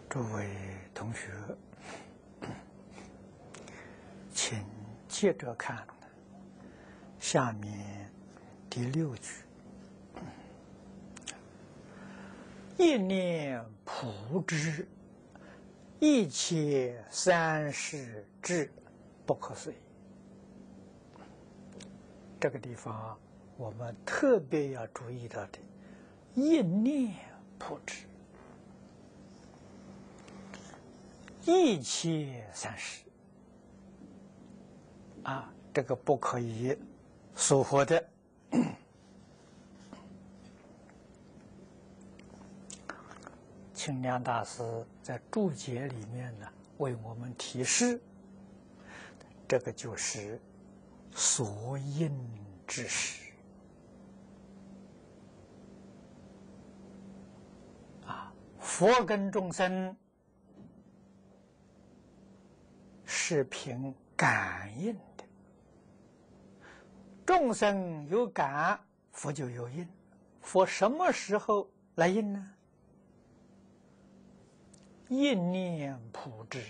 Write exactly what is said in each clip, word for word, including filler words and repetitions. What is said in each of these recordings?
诸位同学，请接着看下面第六句：一念普之，一切三世智，不可思议。这个地方我们特别要注意到的，一念普之，一切三世啊，这个不可以疏忽的。清凉大师在注解里面呢，为我们提示，这个就是所应之事啊。佛跟众生是凭感应的，众生有感，佛就有应。佛什么时候来应呢？一念普之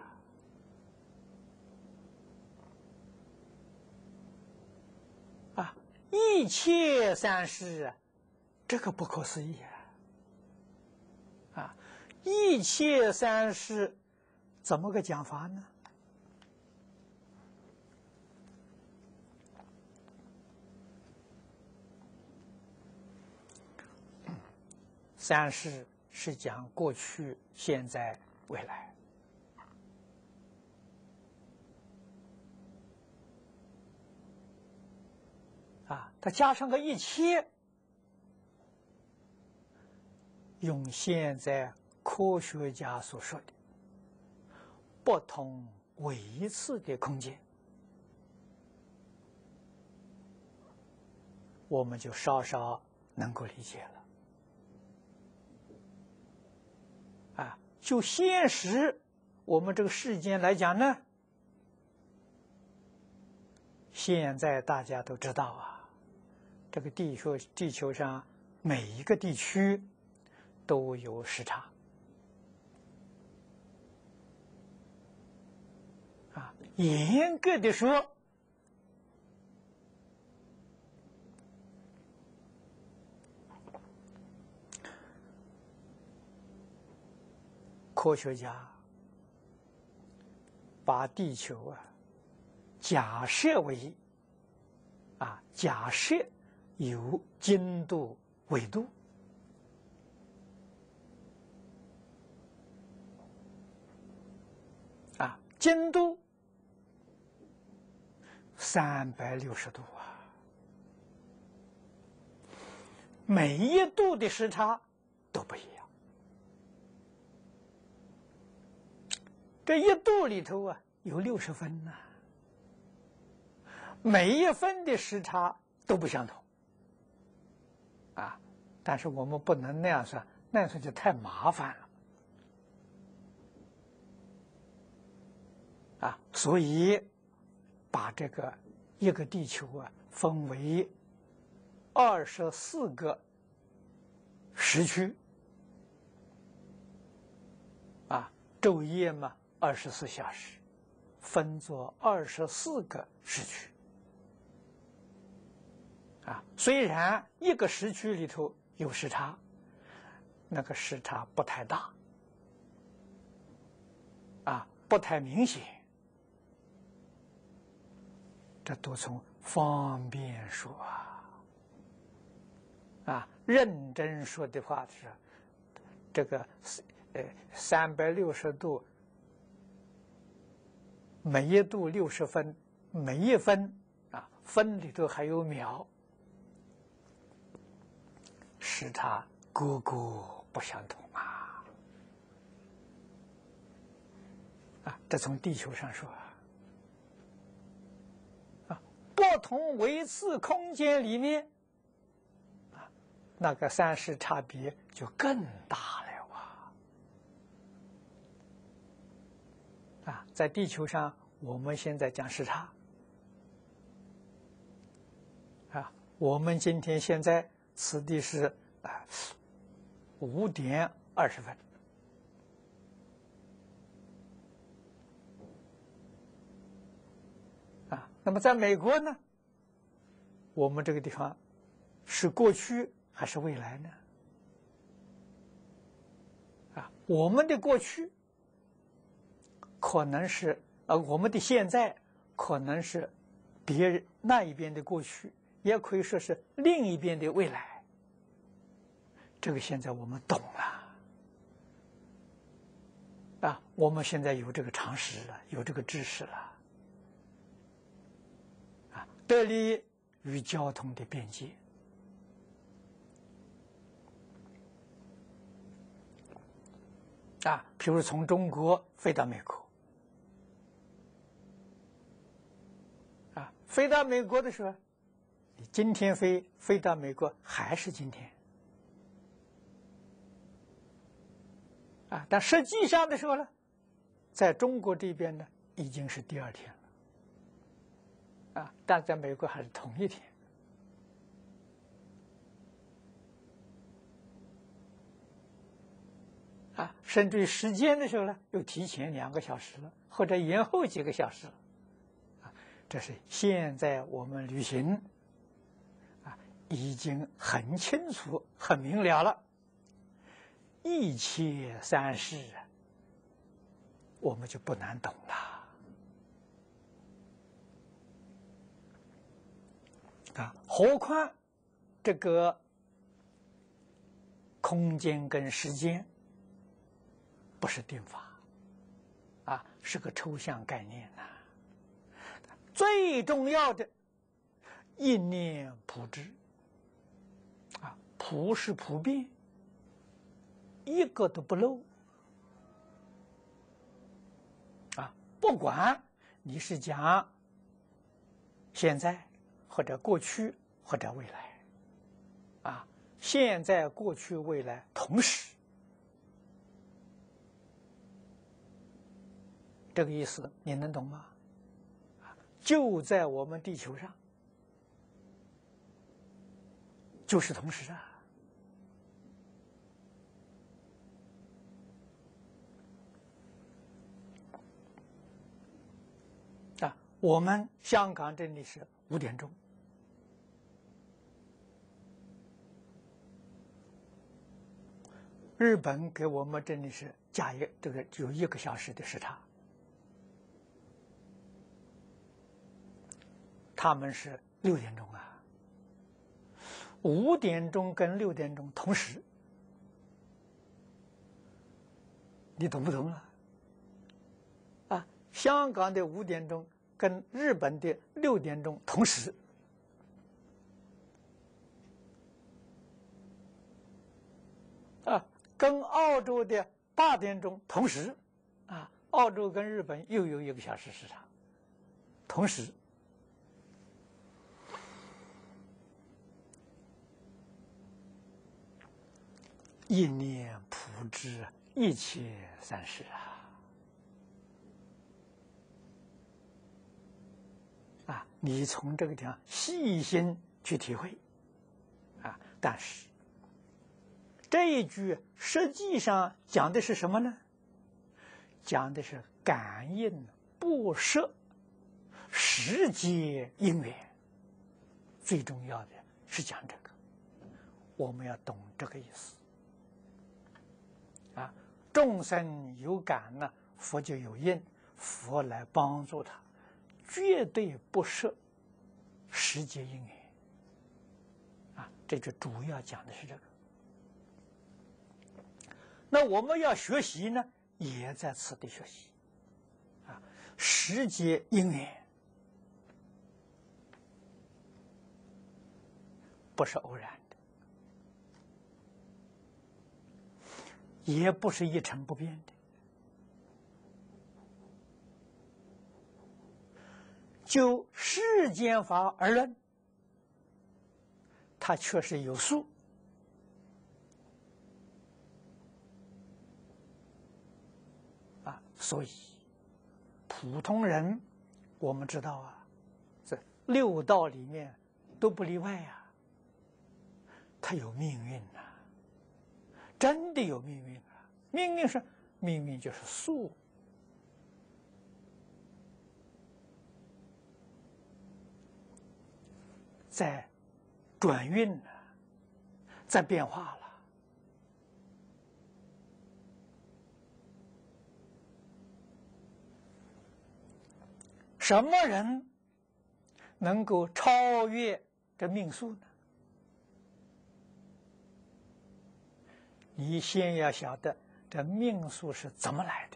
啊！啊，一切三世啊，这个不可思议啊！啊，一切三世怎么个讲法呢？三世是讲过去、现在、未来。啊，它加上个一切，用现在科学家所说的不同维次的空间，我们就稍稍能够理解了。啊，就现实我们这个世间来讲呢，现在大家都知道啊，这个地球地球上每一个地区都有时差啊。严格的说，科学家把地球啊假设为啊假设有经度纬度啊，经度三百六十度啊，每一度的时差都不一样。这一度里头啊，有六十分呐、啊，每一分的时差都不相同，啊，但是我们不能那样算，那样算就太麻烦了，啊，所以把这个一个地球啊分为二十四个时区，啊，昼夜嘛。二十四小时，分作二十四个时区，啊，虽然一个时区里头有时差，那个时差不太大，啊，不太明显，这都从方便说啊，啊，认真说的话是，这个呃三百六十度。每一度六十分，每一分啊，分里头还有秒，时差个个不相同啊！啊，这从地球上说啊，不同维次空间里面啊，那个三世差别就更大了。啊，在地球上，我们现在讲时差，啊，我们今天现在此地是啊五点二十分， 那么在美国呢，我们这个地方是过去还是未来呢？啊，我们的过去可能是呃，我们的现在可能是别人那一边的过去，也可以说是另一边的未来。这个现在我们懂了啊，我们现在有这个常识了，有这个知识了啊，得利于交通的便捷。啊，譬如从中国飞到美国，啊，飞到美国的时候，你今天飞飞到美国还是今天，啊，但实际上的时候呢，在中国这边呢已经是第二天了，啊，但在美国还是同一天。啊，甚至于时间的时候呢，又提前两个小时了，或者延后几个小时了，啊，这是现在我们旅行，啊，已经很清楚、很明了了。一切三世啊，我们就不难懂了。啊，何况这个空间跟时间。不是定法，啊，是个抽象概念呐、啊。最重要的，一念普知，啊，普是普遍，一个都不漏，啊，不管你是讲现在或者过去或者未来，啊，现在、过去、未来同时。这个意思你能懂吗？就在我们地球上，就是同时啊！啊，我们香港这里是五点钟，日本给我们这里是加一这个有一个小时的时差。他们是六点钟啊，五点钟跟六点钟同时，你懂不懂啊？啊，香港的五点钟跟日本的六点钟同时，啊，跟澳洲的八点钟同时，啊，澳洲跟日本又有一个小时时差，同时。一念普知，一切三世啊！啊，你从这个地方细心去体会，啊，但是这一句实际上讲的是什么呢？讲的是感应不舍时节因缘，最重要的是讲这个，我们要懂这个意思。啊，众生有感呢，佛就有应，佛来帮助他，绝对不设时节因缘。啊，这就主要讲的是这个。那我们要学习呢，也在此地学习。啊，时节因缘不是偶然。也不是一成不变的，就世间法而论，它确实有数，啊，所以普通人我们知道啊，这六道里面都不例外呀、啊，它有命运呐、啊。真的有命运啊！命运是命运，就是数在转运了，在变化了。什么人能够超越这命数呢？你先要晓得这命数是怎么来的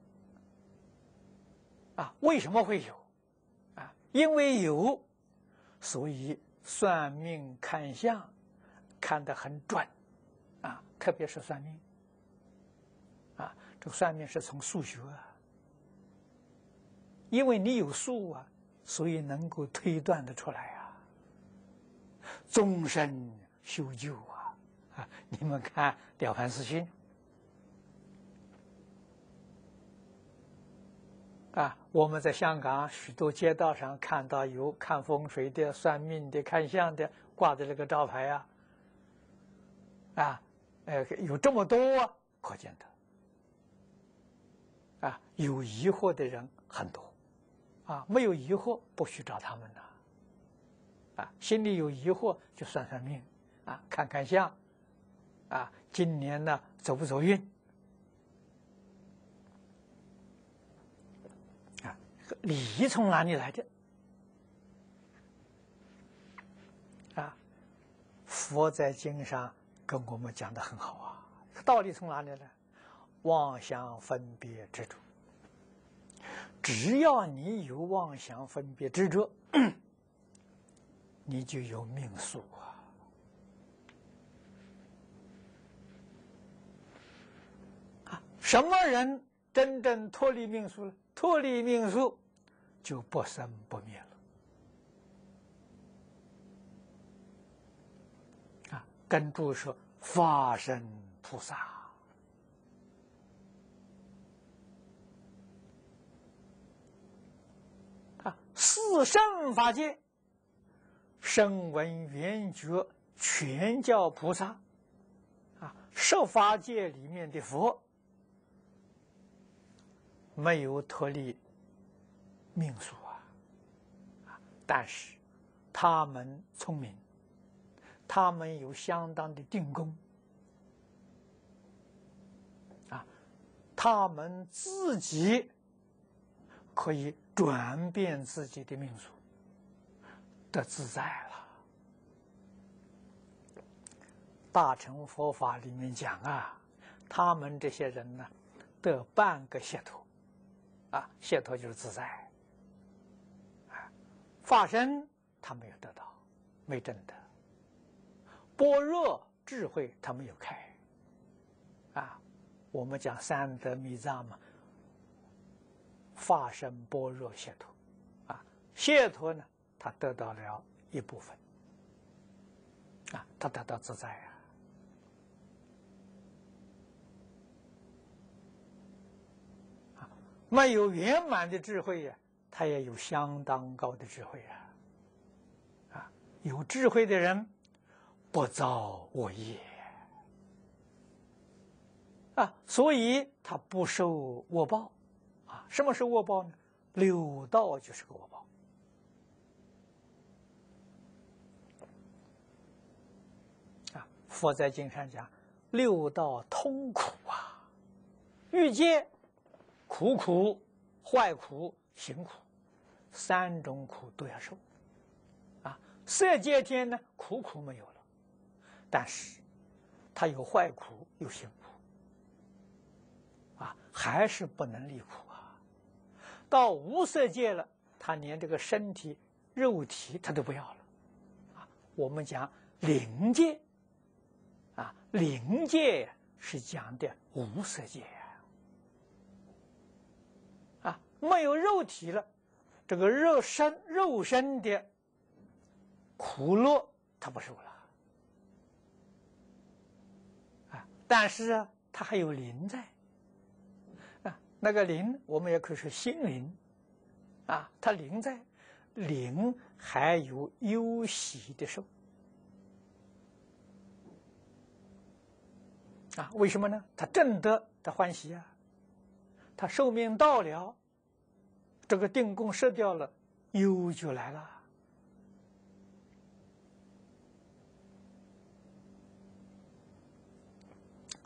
啊？为什么会有啊？因为有，所以算命看相看得很准啊，特别是算命啊，这个算命是从数学啊。因为你有数啊，所以能够推断得出来啊。终身修旧啊，啊！你们看《了凡四训》啊，我们在香港许多街道上看到有看风水的、算命的、看相的挂的那个招牌啊，啊，呃，有这么多啊，可见的啊，有疑惑的人很多。啊，没有疑惑不许找他们呐。啊，心里有疑惑就算算命，啊，看看相，啊，今年呢走不走运？啊，理从哪里来的？啊，佛在经上跟我们讲的很好啊，道理从哪里来？妄想分别执着。只要你有妄想分别执着，你就有命数啊！啊，什么人真正脱离命数了？脱离命数，就不生不灭了。啊，跟注说法身菩萨。四圣法界，声闻缘觉全教菩萨，啊，十法界里面的佛，没有脱离命数啊，啊，但是他们聪明，他们有相当的定功，啊，他们自己可以转变自己的命数，得自在了。大乘佛法里面讲啊，他们这些人呢，得半个解脱，啊，解脱就是自在。啊，法身他没有得到，没证得；般若智慧他没有开。啊，我们讲三德密藏嘛。法身般若解脱，啊，解脱呢，他得到了一部分，啊，他得到自在啊，啊，没有圆满的智慧呀，他也有相当高的智慧啊，啊，有智慧的人不造恶业，啊，所以他不受恶报。什么是恶报呢？六道就是个恶报。啊，佛在经上讲，六道通苦啊，欲界苦苦、坏苦、行苦，三种苦都要受。啊，色界天呢，苦苦没有了，但是它有坏苦，有行苦，啊，还是不能离苦。到无色界了，他连这个身体、肉体他都不要了，啊，我们讲灵界，啊，灵界是讲的无色界呀，啊，没有肉体了，这个肉身、肉身的苦乐他不受了，啊，但是啊，他还有灵在。那个灵，我们也可以说心灵，啊，它灵在，灵还有忧喜的受，啊，为什么呢？他正得的欢喜啊，他寿命到了，这个定功失掉了，忧就来了，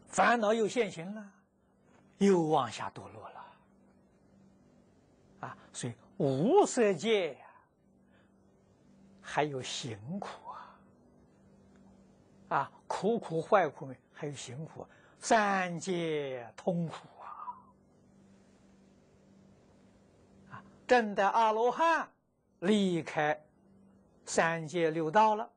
烦恼又现行了，又往下堕落了。啊，所以无色界呀，还有行苦啊，啊，苦苦坏苦还有行苦，三界痛苦啊！啊，证得阿罗汉，离开三界六道了，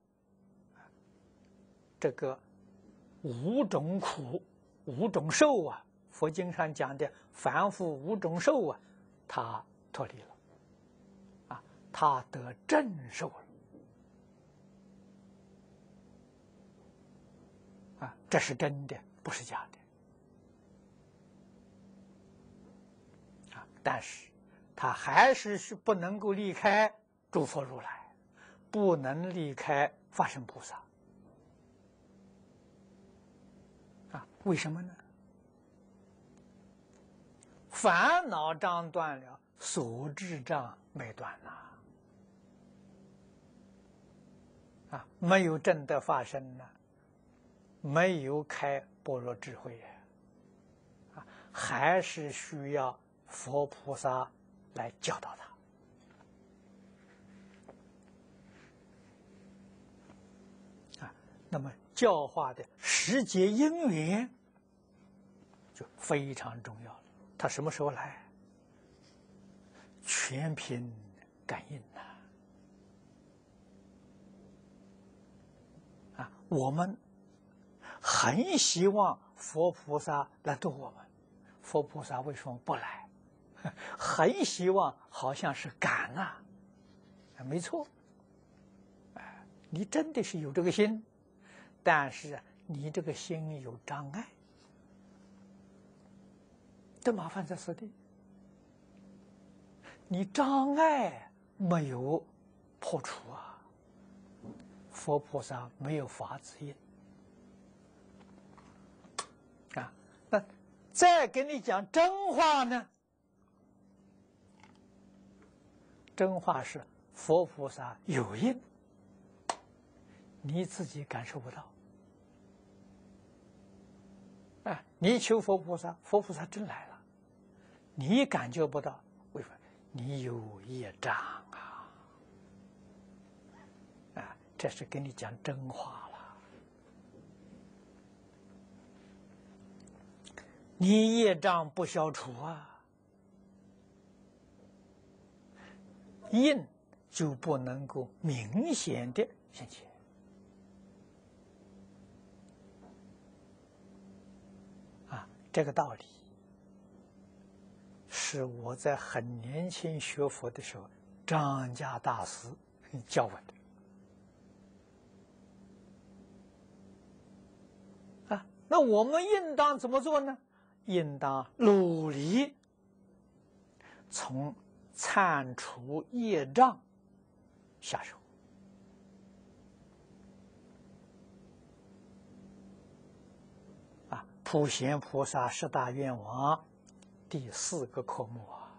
这个五种苦、五种受啊，佛经上讲的凡夫五种受啊，他脱离了，啊，他得正受了。啊，这是真的，不是假的。啊，但是他还是是不能够离开诸佛如来，不能离开法身菩萨。啊，为什么呢？烦恼障断了，所知障没断呐。啊，没有证得法身呢，没有开般若智慧呀，啊，还是需要佛菩萨来教导他。啊，那么教化的时节因缘就非常重要了。他什么时候来？全凭感应呐！啊，我们很希望佛菩萨来度我们，佛菩萨为什么不来？很希望，好像是赶啊，没错，哎，你真的是有这个心，但是你这个心有障碍，这麻烦在此地，你障碍没有破除啊，佛菩萨没有法子应。啊，那再给你讲真话呢？真话是佛菩萨有应，你自己感受不到。哎，你求佛菩萨，佛菩萨真来了，你感觉不到，为什么？你有业障啊！啊，这是给你讲真话了。你业障不消除啊，应就不能够明显的现前。啊，这个道理是我在很年轻学佛的时候，张家大师教我的。啊，那我们应当怎么做呢？应当努力从铲除业障下手。啊，普贤菩萨十大愿望第四个科目啊，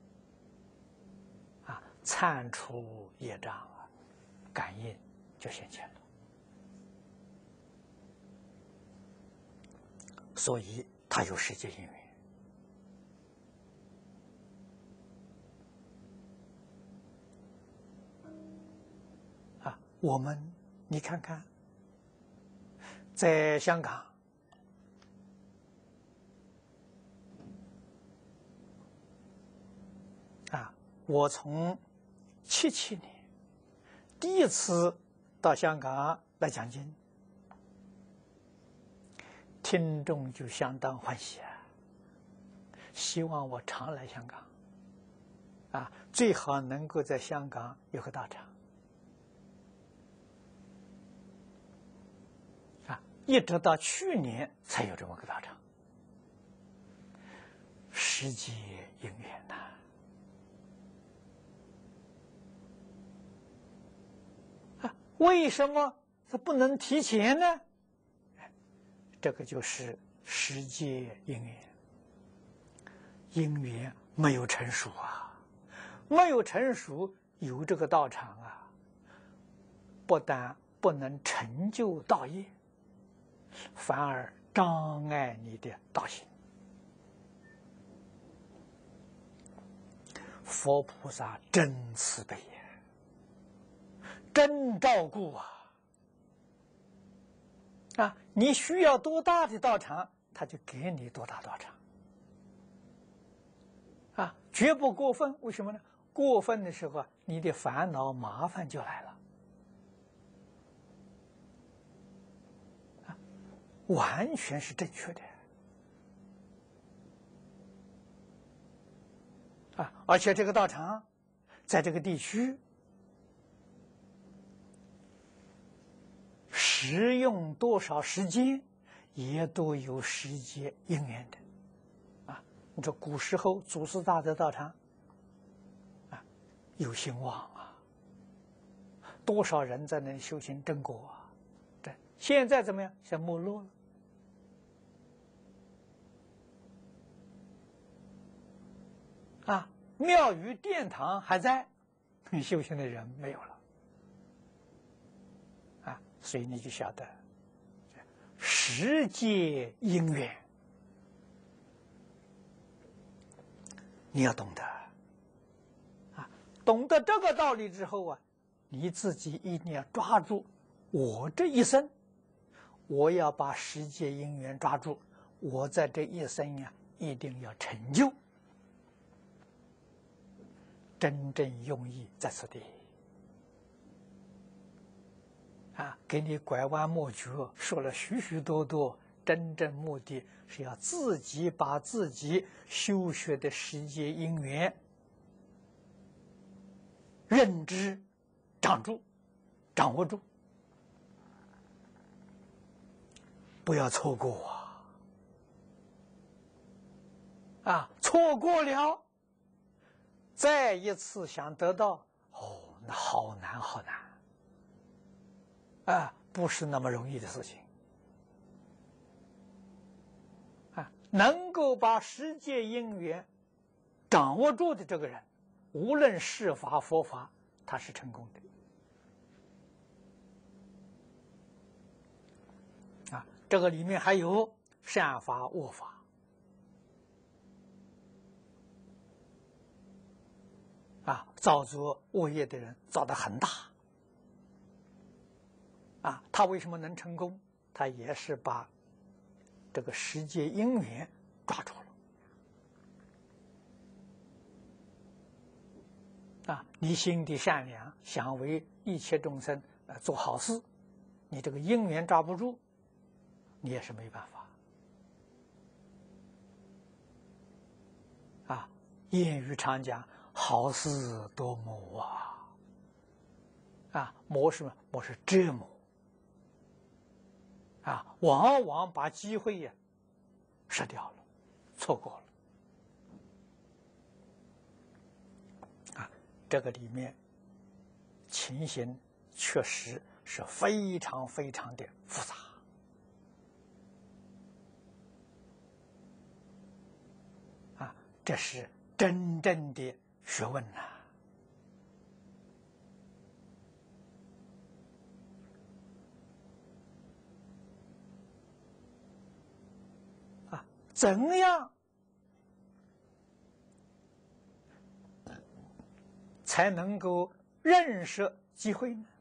啊，铲除业障啊，感应就现前了。所以它有世界因缘。啊，我们你看看，在香港，啊，我从七七年第一次到香港来讲经，听众就相当欢喜啊，希望我常来香港，啊，最好能够在香港有个道场，啊，一直到去年才有这么个道场，时节因缘呐。啊，为什么它不能提前呢？这个就是时节因缘，因缘没有成熟啊，没有成熟，有这个道场啊，不但不能成就道业，反而障碍你的道行。佛菩萨真慈悲呀，真照顾啊！啊，你需要多大的道场，他就给你多大道场。啊，绝不过分。为什么呢？过分的时候啊，你的烦恼麻烦就来了。啊，完全是正确的。啊，而且这个道场在这个地区使用多少时间，也都有时节因缘的。啊，你说古时候祖师大德道场，啊，有兴旺啊，多少人在那里修行正果啊。这现在怎么样？现在没落了。啊，庙宇殿堂还在，修行的人没有了。啊，所以你就晓得，时节因缘，你要懂得。啊，懂得这个道理之后啊，你自己一定要抓住，我这一生，我要把时节因缘抓住，我在这一生呀，一定要成就。真正用意在此地。啊，给你拐弯抹角说了许许多多，真正目的是要自己把自己修学的时节因缘认知掌住、掌握住，不要错过啊！啊，错过了，再一次想得到，哦，那好难好难。啊，不是那么容易的事情。啊，能够把世界因缘掌握住的这个人，无论是法佛法，他是成功的。啊，这个里面还有善法恶法。啊，造作恶业的人造得很大。啊，他为什么能成功？他也是把这个世界因缘抓住了。啊，你心地善良，想为一切众生呃做好事，你这个因缘抓不住，你也是没办法。啊，谚语常讲，好事多磨啊。啊，磨什么？磨是折磨。啊，往往把机会呀失掉了，错过了。啊，这个里面情形确实是非常非常的复杂。啊，这是真正的学问呐。怎样才能够认识机会呢？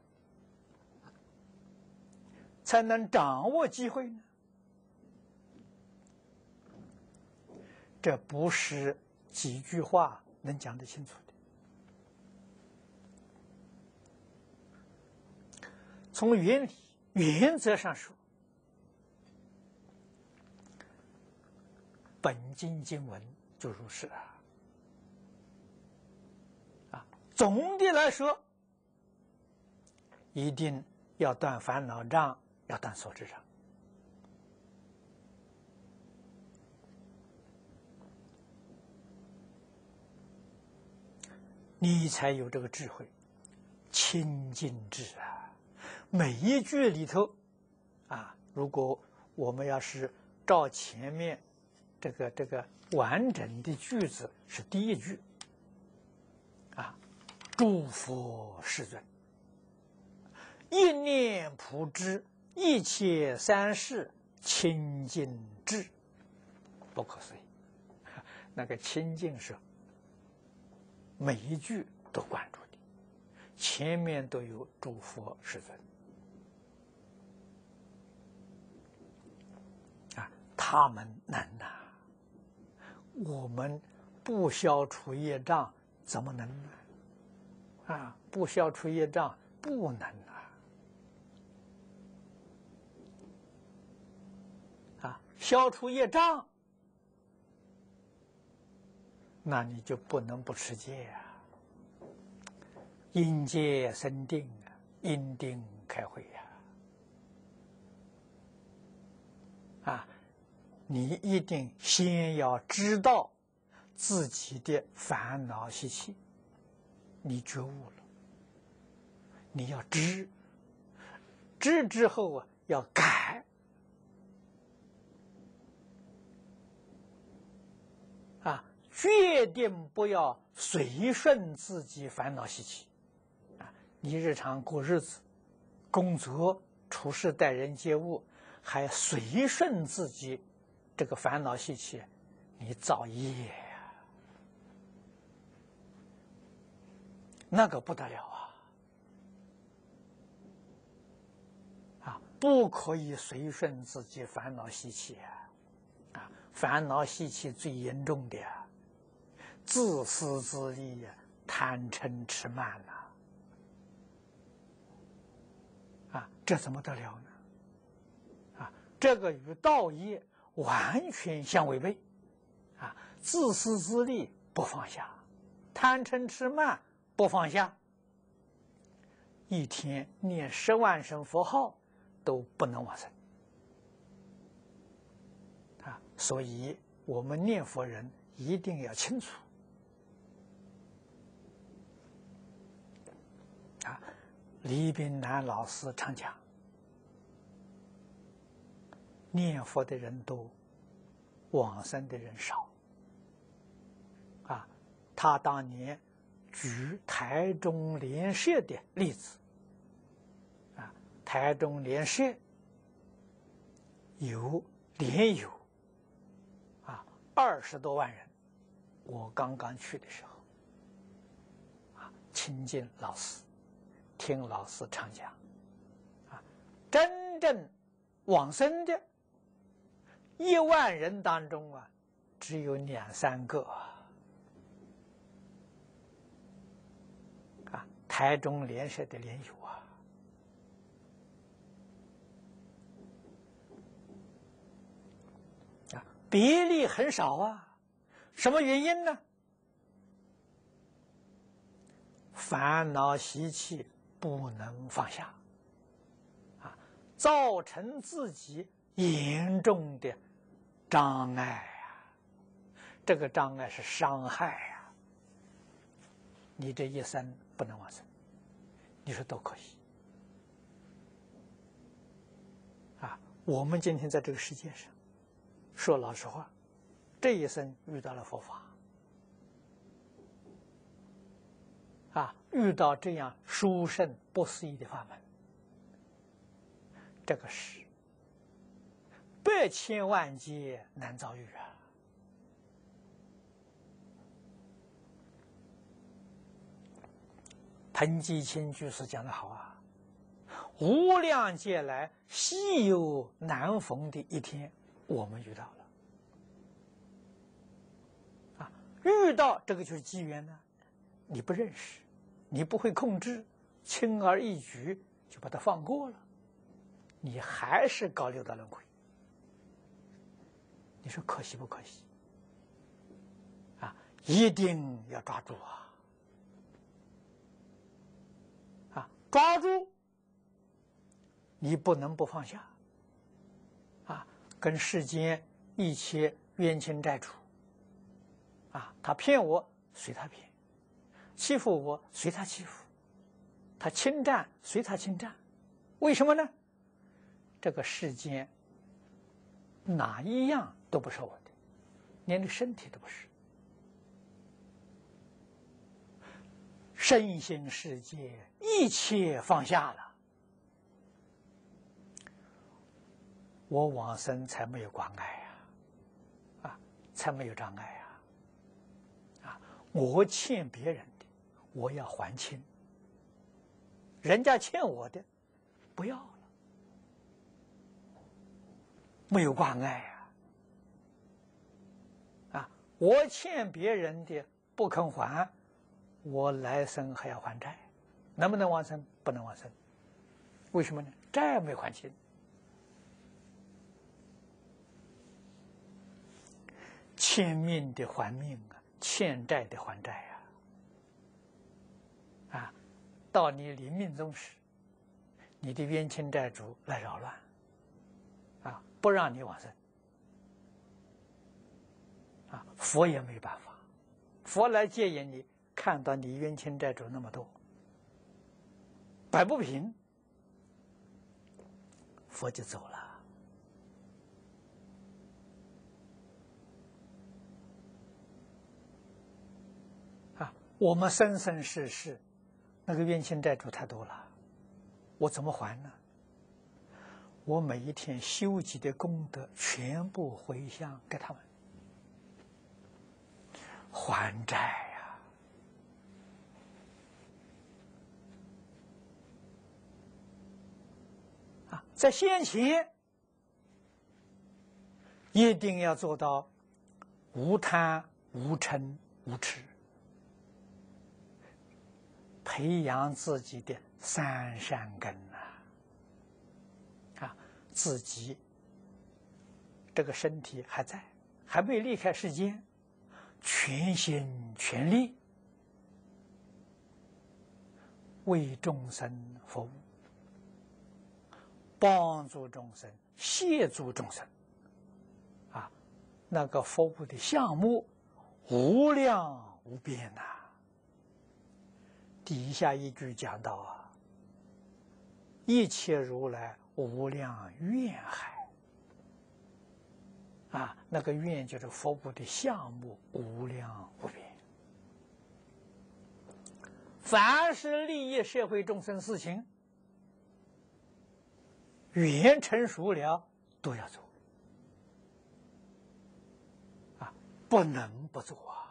才能掌握机会呢？这不是几句话能讲得清楚的。从原理、原则上说，本经经文就如是啊。啊，总的来说，一定要断烦恼障，要断所知障。你才有这个智慧，清净智啊！每一句里头，啊，如果我们要是照前面这个这个完整的句子，是第一句，啊，诸佛世尊，一念普知一切三世清净智，不可思议。那个清净是每一句都关注的，前面都有诸佛世尊啊，他们能呐、啊，我们不消除业障怎么能呢？啊，不消除业障不能啊！啊，消除业障，那你就不能不持戒啊！因戒生定啊，因定开慧呀！啊，你一定先要知道自己的烦恼习气，你觉悟了，你要知，知之后啊，要改。啊，决定不要随顺自己烦恼习气。啊，你日常过日子、工作、处事、待人接物，还随顺自己这个烦恼习气，你造业呀，那个不得了啊！啊，不可以随顺自己烦恼习气啊！啊，烦恼习气最严重的啊，自私自利呀，贪嗔痴慢呐！啊，这怎么得了呢？啊，这个与道业完全相违背。啊，自私自利不放下，贪嗔痴慢不放下，一天念十万声佛号都不能往生。啊，所以我们念佛人一定要清楚。啊，李炳南老师常讲，念佛的人多，往生的人少。啊，他当年举台中莲社的例子。啊，台中莲社有莲友啊二十多万人，我刚刚去的时候，啊，亲近老师，听老师常讲，啊，真正往生的一万人当中啊，只有两三个。啊，台中莲社的莲友啊，啊，比例很少啊，什么原因呢？烦恼习气不能放下，啊，造成自己严重的障碍啊，这个障碍是伤害啊，你这一生不能往生，你说都可以啊？我们今天在这个世界上，说老实话，这一生遇到了佛法。啊，遇到这样殊胜不思议的法门，这个是百千万劫难遭遇啊！彭基清居士讲得好啊，无量劫来稀有难逢的一天，我们遇到了。啊，遇到这个就是机缘呢，你不认识，你不会控制，轻而易举就把它放过了，你还是搞六道轮回，你说可惜不可惜？啊，一定要抓住啊！啊，抓住，你不能不放下。啊，跟世间一切冤亲债主，啊，他骗我，随他骗。欺负我，随他欺负；他侵占，随他侵占。为什么呢？这个世间哪一样都不是我的，连这身体都不是。身心世界一切放下了， 我往生才没有关爱呀，啊，才没有障碍呀，啊，我欠别人的，我要还清，人家欠我的，不要了，没有关爱呀，啊，我欠别人的不肯还，我来生还要还债，能不能往生？不能往生，为什么呢？债没还清。欠命的还命啊，欠债的还债呀！啊，到你临命终时，你的冤亲债主来扰乱，啊，不让你往生，啊，佛也没办法，佛来接引你，看到你冤亲债主那么多，摆不平，佛就走了。我们生生世世，那个冤亲债主太多了，我怎么还呢？我每一天修集的功德全部回向给他们，还债呀！啊，在先前一定要做到无贪、无嗔、无痴。培养自己的三善根呐，啊，自己这个身体还在，还没离开世间，全心全力为众生服务，帮助众生，协助众生，啊，那个服务的项目无量无边呐。底下一句讲到啊，一切如来无量愿海，啊，那个愿就是佛部的项目无量无边，凡是利益社会众生事情，愿成熟了都要做，啊，不能不做啊。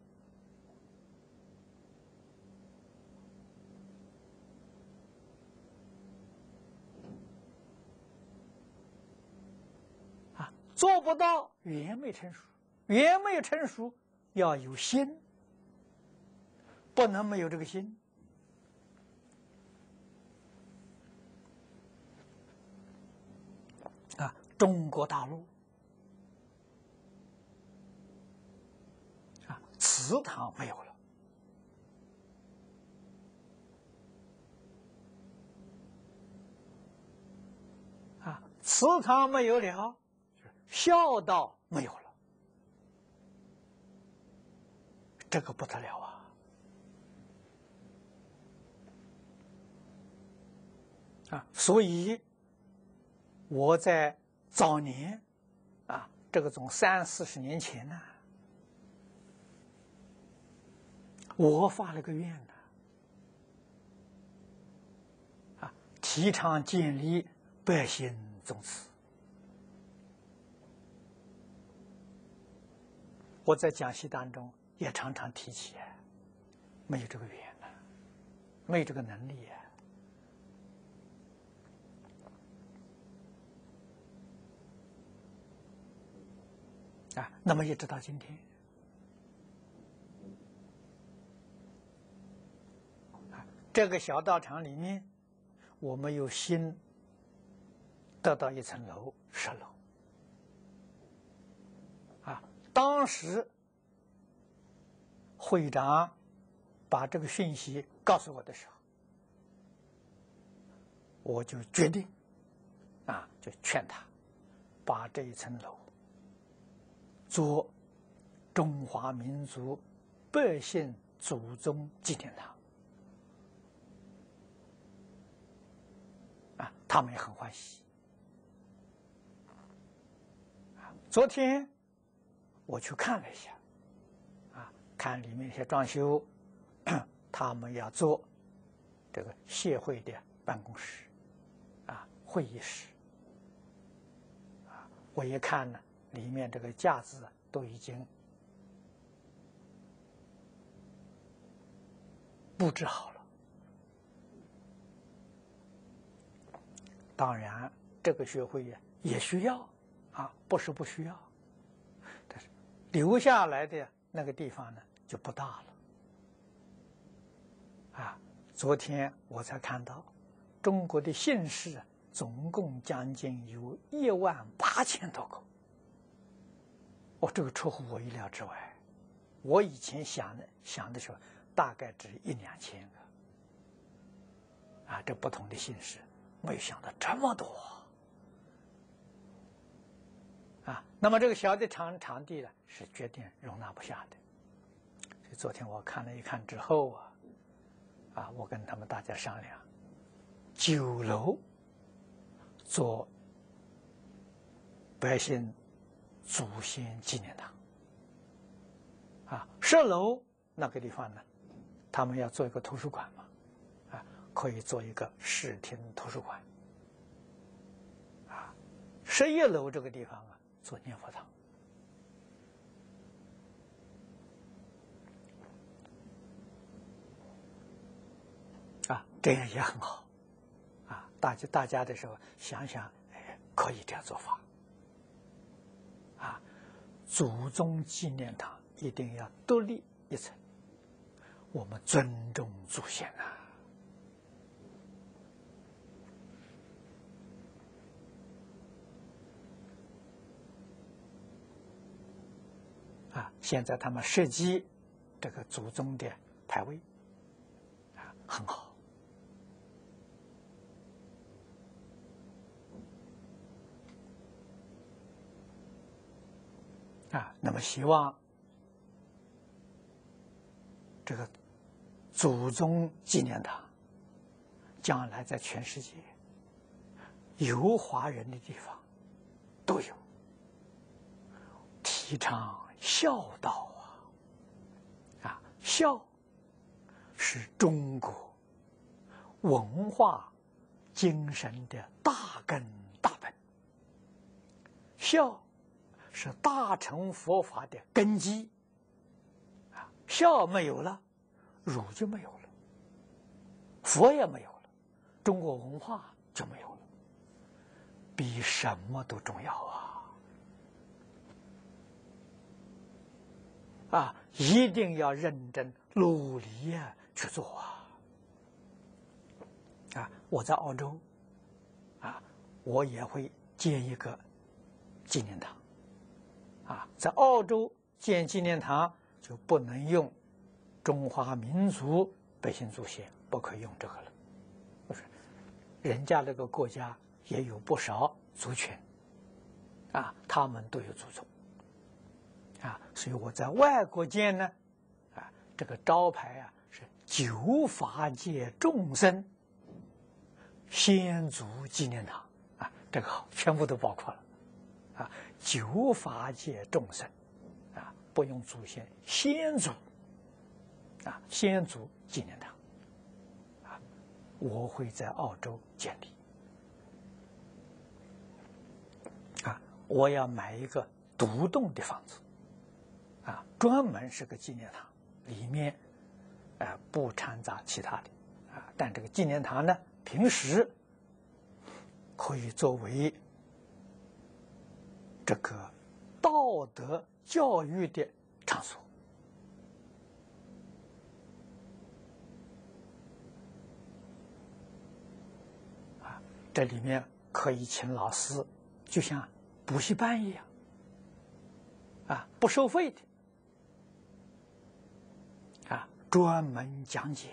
做不到，缘没成熟，缘没有成熟，要有心，不能没有这个心。啊，中国大陆啊，祠堂没有了，啊，祠堂没有了。孝道没有了，这个不得了啊！啊，所以我在早年啊，这个从三四十年前呢，我发了个愿呢，啊，提倡建立百姓宗祠。我在讲习当中也常常提起，没有这个缘呢，没有这个能力啊。啊，那么一直到今天，啊，这个小道场里面，我们有心得到一层楼，十楼。啊，当时会长把这个讯息告诉我的时候，我就决定，啊，就劝他把这一层楼做中华民族百姓祖宗纪念堂。啊，他们也很欢喜。啊，昨天我去看了一下，啊，看里面一些装修，他们要做这个协会的办公室，啊，会议室， 我一看呢，里面这个架子都已经布置好了。当然，这个学会也也需要啊，不是不需要，但是留下来的那个地方呢就不大了。啊，昨天我才看到，中国的姓氏总共将近有一万八千多个。哦，这个出乎我意料之外。我以前想的想的时候，大概只一两千个。啊，这不同的姓氏，没有想到这么多。啊，那么这个小的场场地呢，是决定容纳不下的。所以昨天我看了一看之后啊，啊，我跟他们大家商量，九楼做百姓祖先纪念堂，啊，十楼那个地方呢，他们要做一个图书馆嘛，啊，可以做一个视听图书馆，啊，十一楼这个地方啊，做念佛堂。啊，这样也很好，啊，大家大家的时候想想，哎，可以这样做法，啊，祖宗纪念堂一定要独立一层，我们尊重祖先啊，啊，现在他们设计这个祖宗的牌位，啊，很好。啊，那么希望这个祖宗纪念堂将来在全世界有华人的地方都有，提倡孝道啊，啊，孝是中国文化精神的大根大本，孝是大乘佛法的根基，啊，孝没有了，儒就没有了，佛也没有了，中国文化就没有了，比什么都重要啊！啊，一定要认真努力呀去做啊！啊，我在澳洲，啊，我也会建一个纪念堂。啊，在澳洲建纪念堂就不能用中华民族百姓祖先，不可以用这个了。不是，人家那个国家也有不少族群，啊，他们都有祖宗，啊，所以我在外国建呢，啊，这个招牌啊是九法界众生先祖纪念堂，啊，这个好，全部都包括了。啊，九法界众生，啊，不用祖先，先祖，啊，先祖纪念堂，啊，我会在澳洲建立，啊，我要买一个独栋的房子，啊，专门是个纪念堂，里面，啊，不掺杂其他的，啊，但这个纪念堂呢，平时可以作为这个道德教育的场所，啊，这里面可以请老师，就像补习班一样，啊，不收费的，啊，专门讲解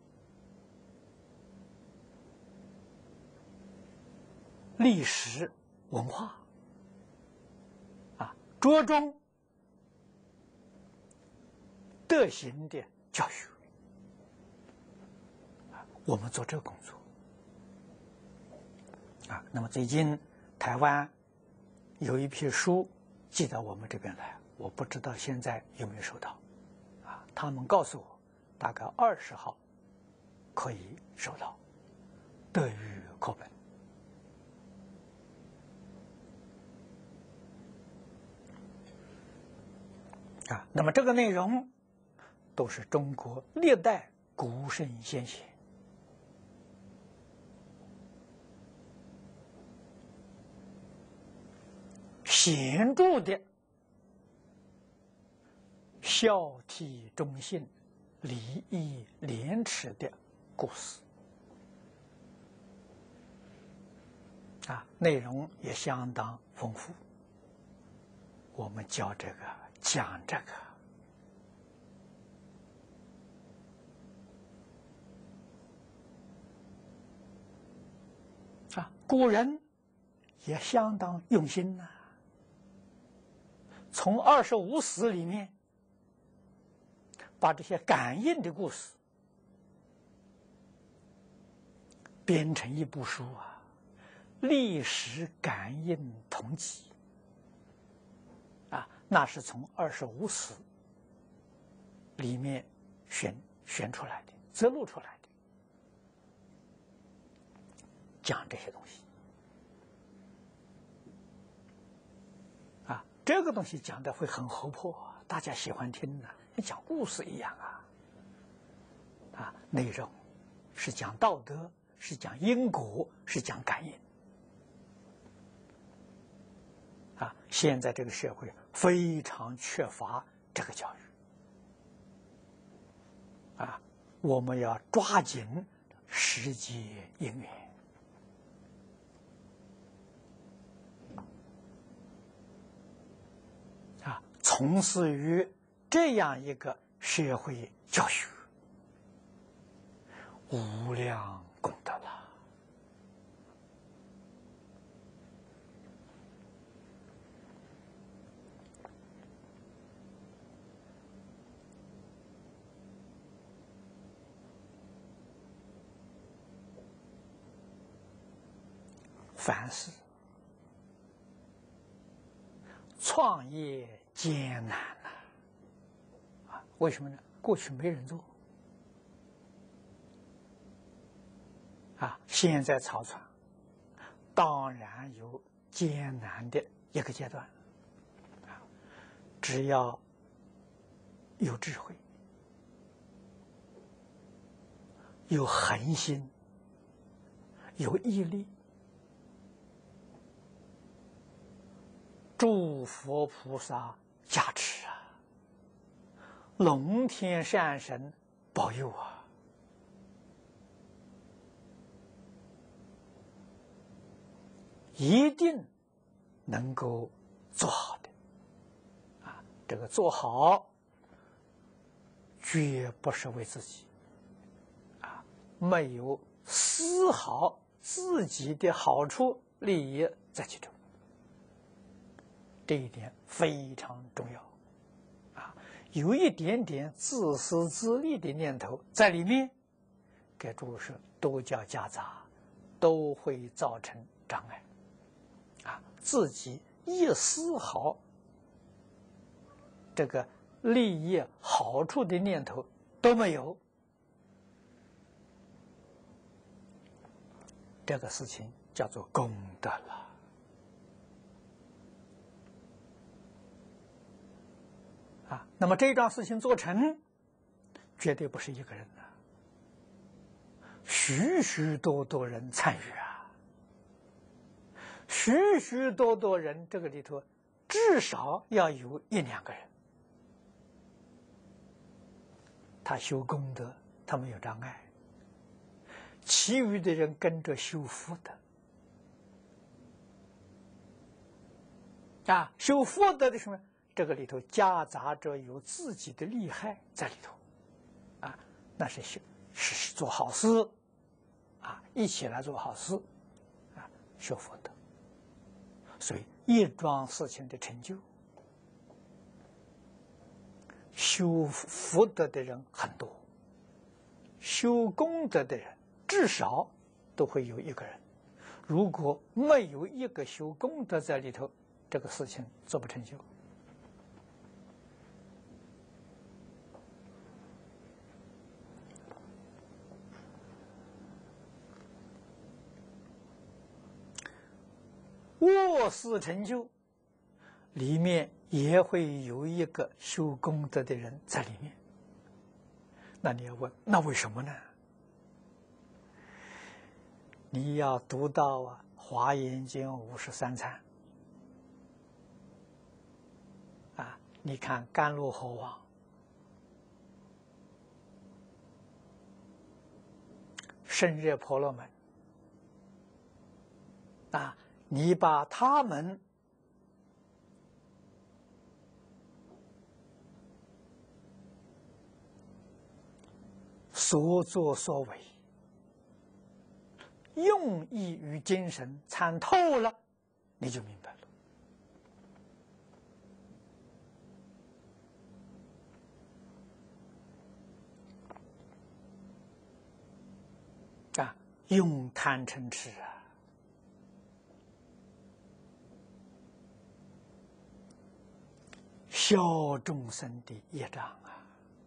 历史文化。着重德行的教育，我们做这个工作啊。那么最近台湾有一批书寄到我们这边来，我不知道现在有没有收到啊。他们告诉我，大概二十号可以收到德语课本。 啊，那么这个内容都是中国历代古圣先贤显著的孝悌忠信、礼义廉耻的故事啊，内容也相当丰富。我们教这个，讲这个。啊，古人也相当用心呐、啊。从二十五史里面，把这些感应的故事编成一部书啊，《历史感应统集》啊，那是从二十五史里面选选出来的、摘录出来的，讲这些东西。啊，这个东西讲的会很活泼，大家喜欢听的，像讲故事一样啊。啊，内容是讲道德，是讲因果，是讲感应。啊，现在这个社会非常缺乏这个教育。啊，我们要抓紧时节因缘。啊，从事于这样一个社会教育，无量功德了。凡事创业艰难呐、啊，为什么呢？过去没人做，啊，现在草创，当然有艰难的一个阶段，啊，只要有智慧，有恒心，有毅力。诸佛菩萨加持啊，龙天善神保佑啊，一定能够做好的啊！这个做好，绝不是为自己啊，没有丝毫自己的好处利益在其中。这一点非常重要，啊，有一点点自私自利的念头在里面，给诸事都叫夹杂，都会造成障碍，啊，自己一丝毫这个利益好处的念头都没有，这个事情叫做功德了。啊，那么这桩事情做成，绝对不是一个人的，许许多多人参与啊，许许多多人这个里头至少要有一两个人，他修功德，他没有障碍，其余的人跟着修福德。啊，修福德的什么？这个里头夹杂着有自己的利害在里头，啊，那是修是做好事，啊，一起来做好事，啊，修福德。所以一桩事情的成就，修福德的人很多，修功德的人至少都会有一个人。如果没有一个修功德在里头，这个事情做不成就。卧事成就， 里面也会有一个修功德的人在里面。那你要问，那为什么呢？你要读到啊《华严经》五十三参啊，你看甘露河王、胜热婆罗门啊，你把他们所作所为用意与精神参透了，你就明白了。啊，用贪嗔痴啊，消众生的业障啊！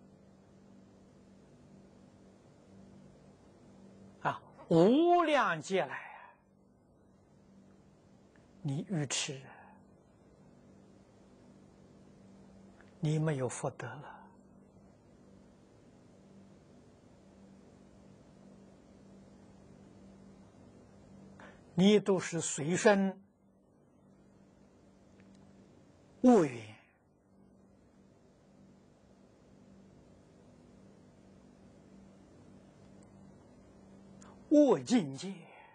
啊，无量劫来啊，你愚痴，你没有福德了。你都是随身恶缘，恶境界，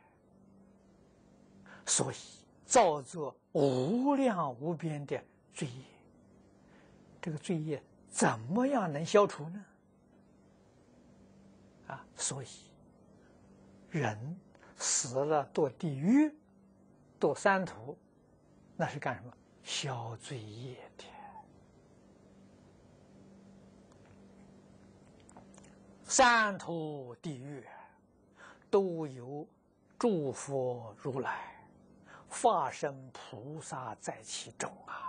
所以造作无量无边的罪业。这个罪业怎么样能消除呢？啊，所以人死了堕地狱、堕三途，那是干什么？消罪业的。三途地狱都有诸佛如来、法身菩萨在其中啊！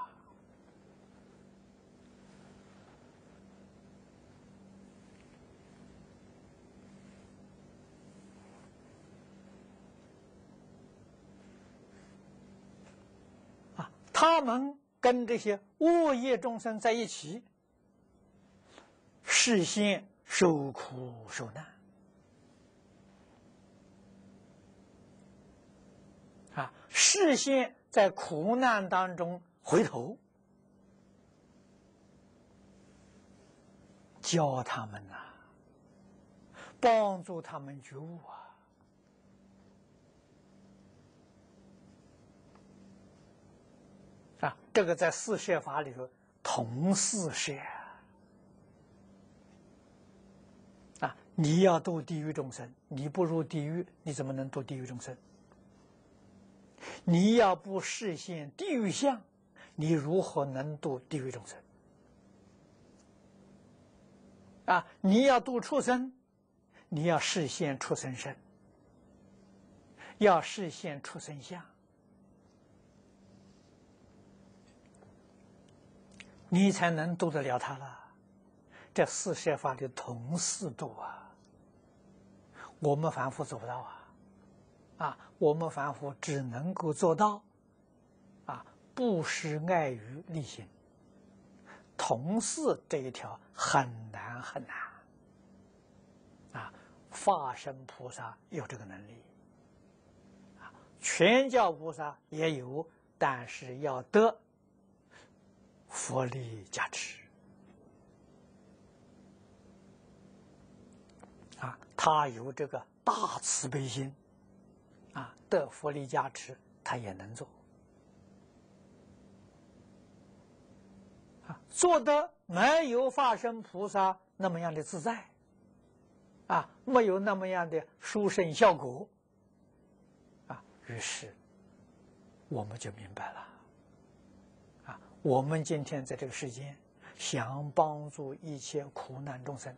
啊，他们跟这些恶业众生在一起，事先受苦受难。啊，事先在苦难当中回头，教他们呐、啊，帮助他们觉悟啊！啊，这个在四摄法里头同四摄啊！你要度地狱众生，你不入地狱，你怎么能度地狱众生？你要不示现地狱相，你如何能度地狱众生？啊，你要度畜生，你要示现畜生身，要示现畜生相，你才能度得了他了。这四摄法的同四度啊，我们凡夫做不到啊。啊，我们凡夫只能够做到，啊，不施爱语力行，同事这一条很难很难。啊，法身菩萨有这个能力，啊，全教菩萨也有，但是要得佛力加持。啊，他有这个大慈悲心。啊，得佛力加持，他也能做。啊，做的没有法身菩萨那么样的自在，啊，没有那么样的殊胜效果，啊，于是我们就明白了。啊，我们今天在这个世间，想帮助一切苦难众生，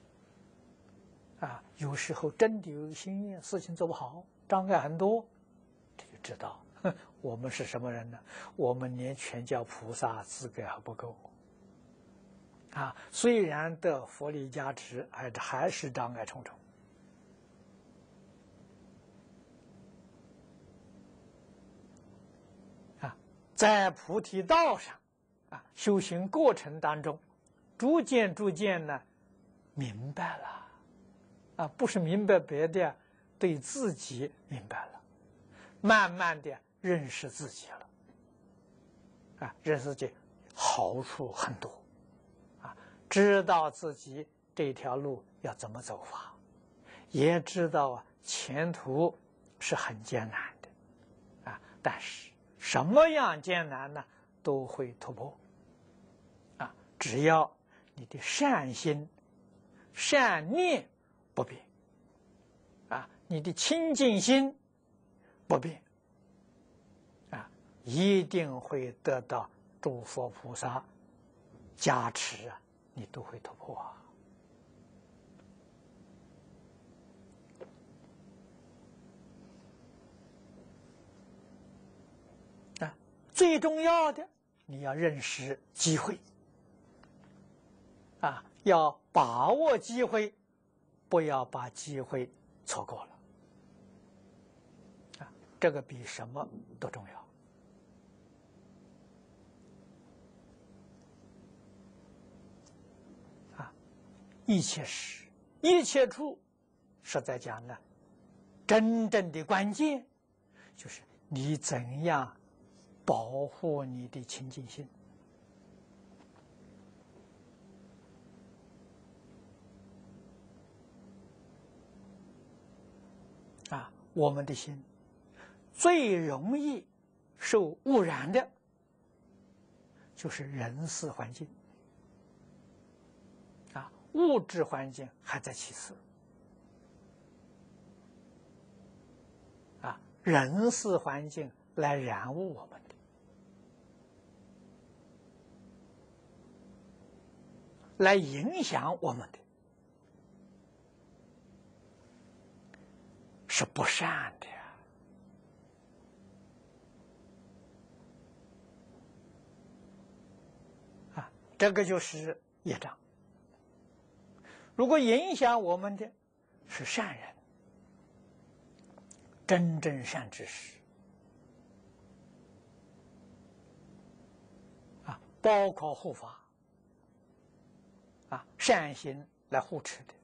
啊，有时候真的有心愿，事情做不好。障碍很多，这就知道我们是什么人呢？我们连全教菩萨资格还不够啊！虽然得佛力加持，还还是障碍重重啊！ 在菩提道上啊，修行过程当中，逐渐逐渐呢，明白了啊，不是明白别的，对自己明白了，慢慢的认识自己了啊，认识自己好处很多啊，知道自己这条路要怎么走法，也知道啊前途是很艰难的啊，但是什么样艰难呢，都会突破啊，只要你的善心、善念不变啊，你的清净心不变啊，一定会得到诸佛菩萨加持啊，你都会突破啊。啊，最重要的，你要认识机会啊，要把握机会，不要把机会错过了啊，这个比什么都重要啊！一切时，一切处，实在讲呢，真正的关键就是你怎样保护你的清净心啊！我们的心最容易受污染的，就是人事环境啊，物质环境还在其次啊，人事环境来染污我们的，来影响我们的，是不善的呀。啊，这个就是业障。如果影响我们的是善人，真正善知识啊，包括护法啊，善行来护持的，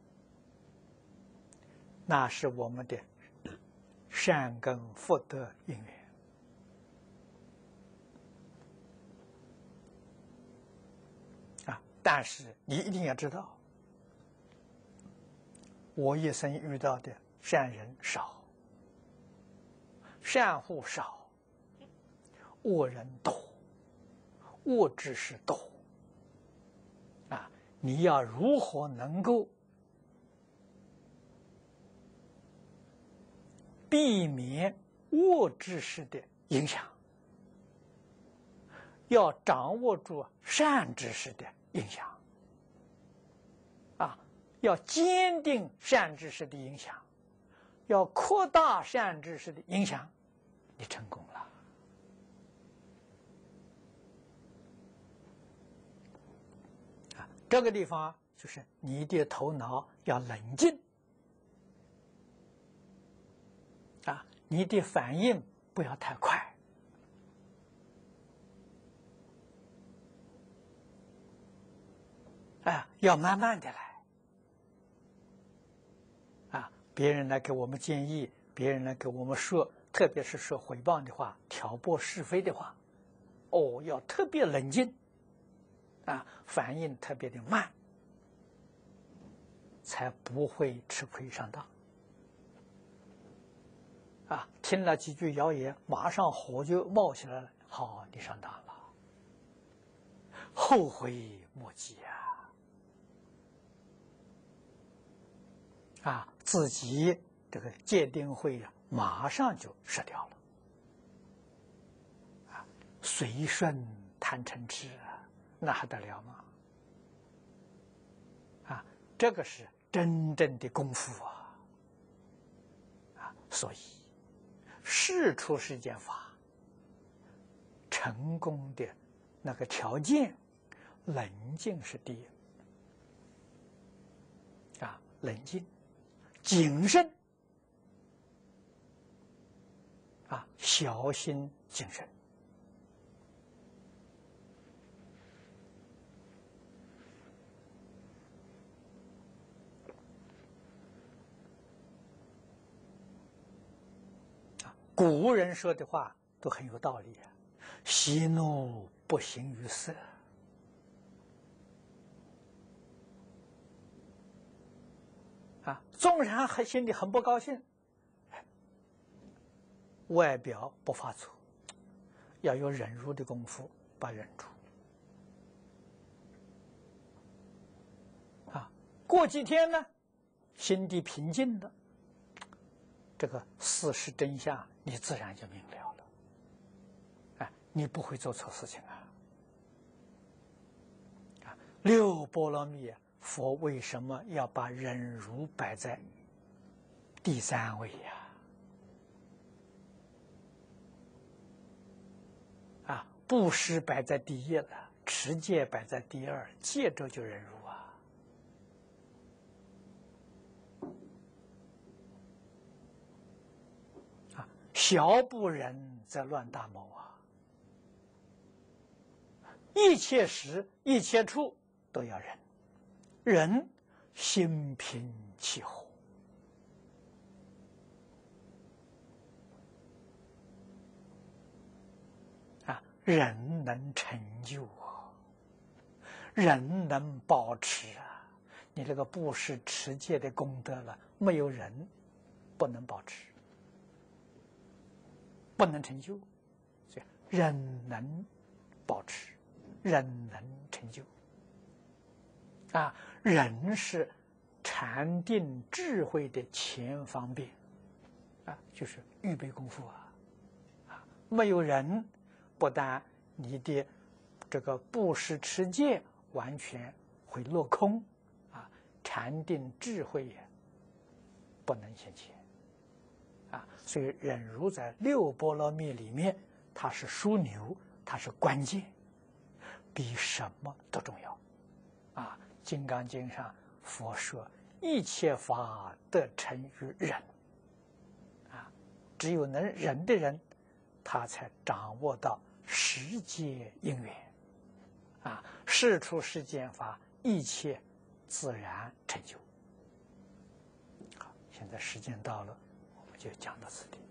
那是我们的善根福德因缘啊。但是你一定要知道，我一生遇到的善人少，善护少，恶人多，恶知识多啊！你要如何能够避免恶知识的影响？要掌握住善知识的影响啊！要坚定善知识的影响，要扩大善知识的影响，你成功了啊！这个地方就是你的头脑要冷静啊，你的反应不要太快啊，要慢慢的来啊。别人来给我们建议，别人来给我们说，特别是说诽谤的话、挑拨是非的话，哦，要特别冷静啊，反应特别的慢，才不会吃亏上当啊。听了几句谣言，马上火就冒起来了，好，你上当了，后悔莫及啊！啊，自己这个戒定慧啊，马上就失掉了。啊，随顺贪嗔痴啊，那还得了吗？啊，这个是真正的功夫啊！啊，所以事出世间法，成功的那个条件，冷静是第一。啊，冷静。谨慎啊，小心谨慎古人说的话都很有道理啊，息怒不形于色。啊，纵然很心里很不高兴，外表不发作，要有忍辱的功夫把忍住。啊，过几天呢，心地平静了，这个事实真相你自然就明了了。哎，你不会做错事情啊。啊，六波罗蜜。佛为什么要把忍辱摆在第三位呀？啊，布施摆在第一了，持戒摆在第二，戒着就忍辱啊。啊，小不忍则乱大谋啊！一切时一切处都要忍。人心平气和啊，人能成就啊，人能保持啊。你这个布施持戒的功德了，没有人不能保持，不能成就。所以人能保持，人能成就。啊，忍是禅定智慧的前方便，啊，就是预备功夫啊，啊，没有忍，不但你的这个布施持戒完全会落空，啊，禅定智慧也不能现前，啊，所以忍辱在六波罗蜜里面，它是枢纽，它是关键，比什么都重要，啊。《金刚经》上佛说：“一切法得成于忍。”啊，只有能忍的人，他才掌握到世界因缘，啊，事出世间法，一切自然成就。好，现在时间到了，我们就讲到此地。